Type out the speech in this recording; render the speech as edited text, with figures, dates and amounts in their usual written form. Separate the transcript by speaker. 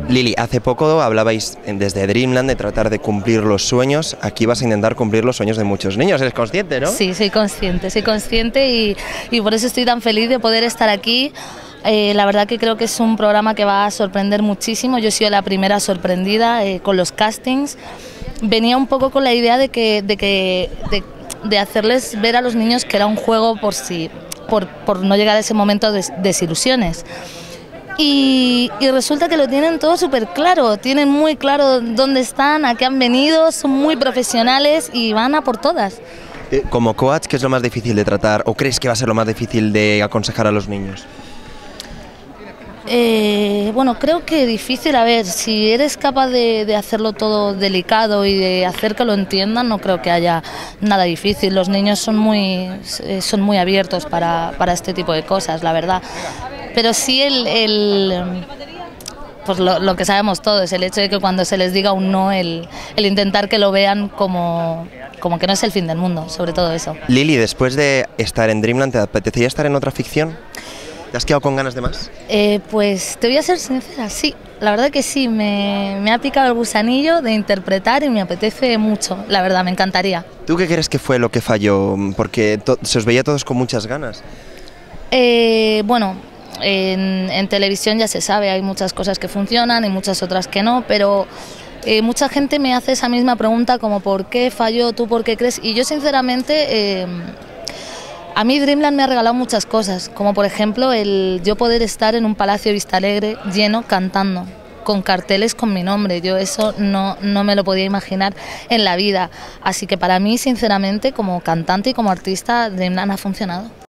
Speaker 1: Lili, hace poco hablabais desde Dreamland de tratar de cumplir los sueños. Aquí vas a intentar cumplir los sueños de muchos niños. ¿Eres consciente, no?
Speaker 2: Sí, soy consciente y por eso estoy tan feliz de poder estar aquí. La verdad que creo que es un programa que va a sorprender muchísimo. Yo he sido la primera sorprendida con los castings. Venía un poco con la idea de hacerles ver a los niños que era un juego por no llegar a ese momento de desilusiones. Y resulta que lo tienen todo súper claro, tienen muy claro dónde están, a qué han venido, son muy profesionales y van a por todas.
Speaker 1: Como coach, ¿qué es lo más difícil de tratar o crees que va a ser lo más difícil de aconsejar a los niños?
Speaker 2: Bueno, creo que difícil, a ver, si eres capaz de hacerlo todo delicado y de hacer que lo entiendan, no creo que haya nada difícil. Los niños son muy abiertos para este tipo de cosas, la verdad. Pero sí pues lo que sabemos todos, el hecho de que cuando se les diga un no, el intentar que lo vean como que no es el fin del mundo, sobre todo eso.
Speaker 1: Lili, después de estar en Dreamland, ¿te apetecería estar en otra ficción? ¿Te has quedado con ganas de más?
Speaker 2: Pues te voy a ser sincera, sí, la verdad que sí, me ha picado el gusanillo de interpretar y me apetece mucho, la verdad, me encantaría.
Speaker 1: ¿Tú qué crees que fue lo que falló? Porque se os veía todos con muchas ganas.
Speaker 2: Bueno, en televisión ya se sabe, hay muchas cosas que funcionan y muchas otras que no, pero mucha gente me hace esa misma pregunta como ¿por qué falló? ¿Tú por qué crees? Y yo sinceramente... A mí Dreamland me ha regalado muchas cosas, como por ejemplo el yo poder estar en un Palacio Vistalegre lleno cantando, con carteles con mi nombre. Yo eso no me lo podía imaginar en la vida. Así que para mí, sinceramente, como cantante y como artista, Dreamland ha funcionado.